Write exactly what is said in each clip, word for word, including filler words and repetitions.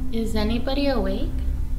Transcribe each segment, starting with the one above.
Is anybody awake?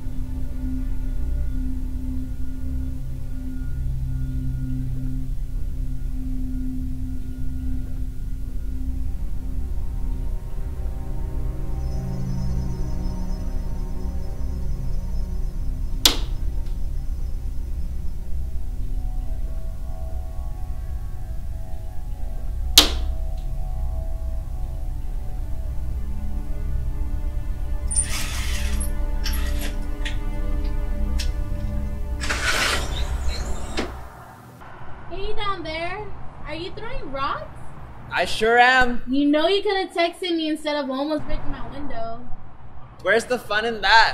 Hey down there, are you throwing rocks? I sure am. You know you could have texted me instead of almost breaking my window. Where's the fun in that?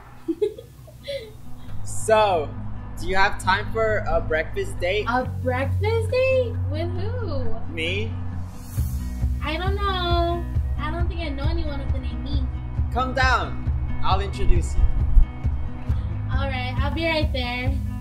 So, do you have time for a breakfast date? A breakfast date? With who? Me? I don't know. I don't think I know anyone with the name me. Come down. I'll introduce you. Alright, I'll be right there.